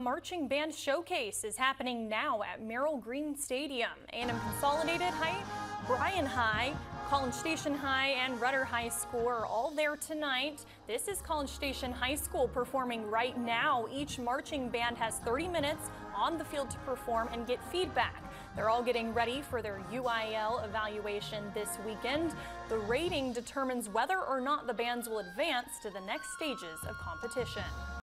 Marching Band Showcase is happening now at Merrill Green Stadium. A&M Consolidated High, Bryan High, College Station High, and Rudder High School are all there tonight. This is College Station High School performing right now. Each marching band has 30 minutes on the field to perform and get feedback. They're all getting ready for their UIL evaluation this weekend. The rating determines whether or not the bands will advance to the next stages of competition.